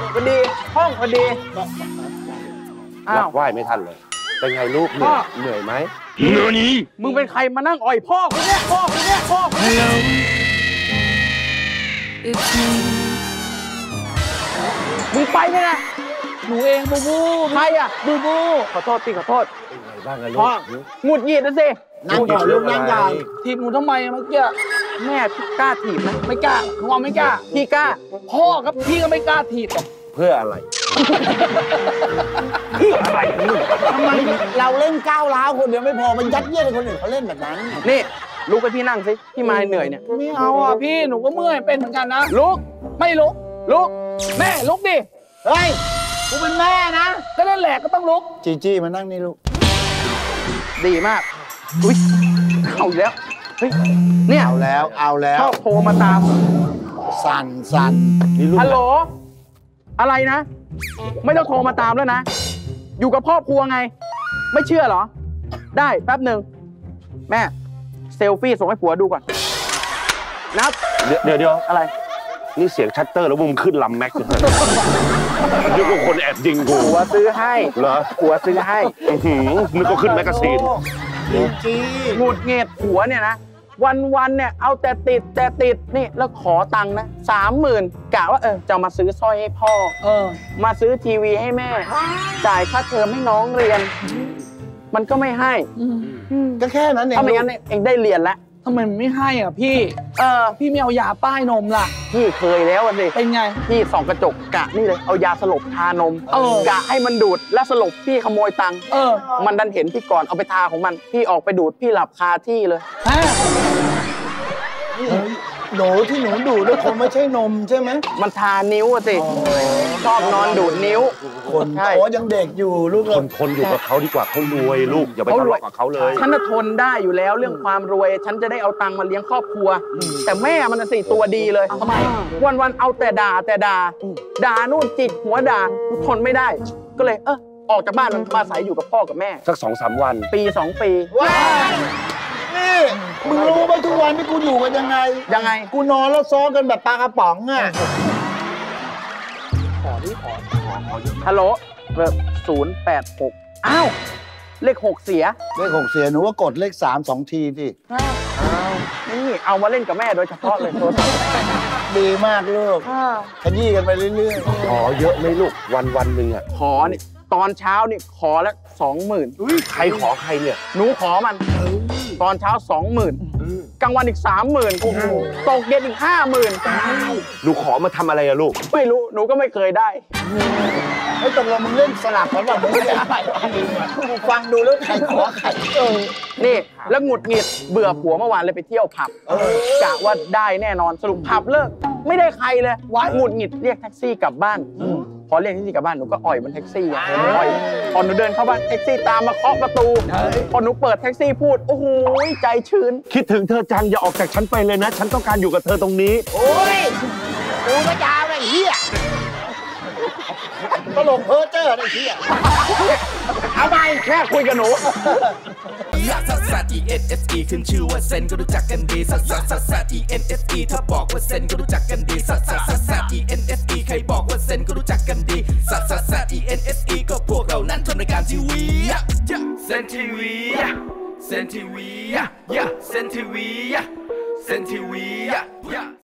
พอดีห้องพอดีรับไหว้ไม่ทันเลยเป็นไงลูกเหนื่อยไหมมึงเป็นใครมานั่งอ่อยพ่อคุณเนี่ยพ่อคุณเนี่ยพ่อคุณเนี่ยมึงไปไหมนะหนูเองบูบูใครอ่ะบูบูขอโทษพี่ขอโทษเป็นไงบ้างอะลูกหงุดหงิดนะสินั่งก่อนลูกนั่งก่อนถีบหนูทำไมเมื่อกี้แม่พี่กล้าถีบไหมไม่กล้าหนูไม่กล้าพี่กล้าพ่อกับพี่ก็ไม่กล้าถีบหรอกเพื่ออะไรอะไรทำไมเราเล่นก้าวร้าวคนเดียวไม่พอมันยัดเยียดให้คนอื่นเขาเล่นแบบนั้นนี่ลุกไปพี่นั่งสิพี่มาเหนื่อยเนี่ยไม่เอาอ่ะพี่หนูก็เมื่อยเป็นเหมือนกันนะลุกไม่ลุกลุกแม่ลุกดิเฮ้ยกูเป็นแม่นะก็นั่นแหละก็ต้องลุกจีจี้มานั่งนี่ลูกดีมากอุ้ยเอาแล้วเฮ้ยเนี่ยเอาแล้วชอบโทรมาตามสั่นฮัลโหลอะไรนะไม่ต้องโทรมาตามแล้วนะอยู่กับครอบครัวไงไม่เชื่อเหรอได้แป๊บหนึ่งแม่เซลฟี่ส่งให้ผัวดูก่อนนับเดี๋ยวอะไรนี่เสียงชัตเตอร์แล้วมึงขึ้นลำแม็กซ์นึกว่าคนแอบยิงกูผัวซื้อให้เหรอผัวซื้อให้นึกว่าขึ้นแมกกาซีนจีหงุดหงิดผัวเนี่ยนะวันเนี่ยเอาแต่ติดนี่แล้วขอตังค์นะ30,000กะว่าจะมาซื้อสร้อยให้พ่อมาซื้อทีวีให้แม่จ่ายค่าเทอมให้น้องเรียนมันก็ไม่ให้ก็แค่นั้นเองถ้าไม่งั้นเองได้เรียนแล้วทำไมไม่ให้อ่ะพี่พี่ไม่เอายาป้ายนมล่ะพี่เคยแล้วสิเป็นไงพี่ส่องกระจกกะนี่เลยเอายาสลบทานมกะให้มันดูดแล้วสลบพี่ขโมยตังค์มันดันเห็นพี่ก่อนเอาไปทาของมันพี่ออกไปดูดพี่หลับคาที่เลยหนูที่หนูดูดแล้วคงไม่ใช่นมใช่ไหมมันทานิ้วสิชอบนอนดูดนิ้วคนโอ้ยังเด็กอยู่ลูกคนอยู่กับเขาดีกว่าเขารวยลูกอย่าไปทะเลาะกับเขาเลยฉันทนได้อยู่แล้วเรื่องความรวยฉันจะได้เอาตังค์มาเลี้ยงครอบครัวแต่แม่มันสิตัวดีเลยทำไมวันเอาแต่ด่านู่นจิกหัวด่าทนไม่ได้ก็เลยออกจากบ้านมันมาอาศัยอยู่กับพ่อกับแม่สัก2-3 วันปี2 ปีนี่มึงรู้ไหมทุกวันที่กูอยู่กันยังไงกูนอนแล้วซ้อกันแบบปลากระป๋องอ่ะขอฮัลโหลแบบ086อ้าวเลข6เสียหนูว่ากดเลข3 2 ทีสินี่เอามาเล่นกับแม่โดยเฉพาะเลยโทรศัพท์ดีมากลูกขยี้กันไปเรื่อยๆขอเยอะไหมลูกวันหนึ่งอ่ะขอนี่ตอนเช้านี่ขอแล้ว20,000 ใครขอใครเนี่ยหนูขอมันตอนเช้า20,000กลางวันอีก30,000ตกเย็นอีก50,000 หนูขอมาทำอะไรอะลูกไม่รู้หนูก็ไม่เคยได้ไอ้ตกลงมึงเล่นสลับกันแบบมึงไม่ได้กูฟังดูแล้วใครขอใครนี่แล้วหงุดหงิดเบื่อผัวเมื่อวานเลยไปเที่ยวผับกะว่าได้แน่นอนสรุปผับเลิกไม่ได้ใครเลยหงุดหงิดเรียกแท็กซี่กลับบ้านพอเรียกแท็กซี่กลับบ้านหนูก็อ่อยบนแท็กซี่อ่อยพอหนูเดินเข้าบ้านแท็กซี่ตามมาเคาะประตูพอหนูเปิดแท็กซี่พูดโอ้โหใจชื้นคิดถึงเธอจังอย่าออกจากฉันไปเลยนะฉันต้องการอยู่กับเธอตรงนี้โอ้ยกูไม่ยาวเลยเฮียตลกเพ้อเจ้อไอ้เฮียเอาไปแม่คุยกับหนูซัด ENSE ขึ้นชื่อว่าเซนก็รู้จักกันดีซัด ENSE ถ้าบอกว่าเซนก็รู้จักกันดีซัด ENSE ใครบอกว่าเซนก็รู้จักกันดีซัด ENSE ก็พวกเรานั้นทำรายการทีวีเซนทีวีเซนทีวีเซนทีวี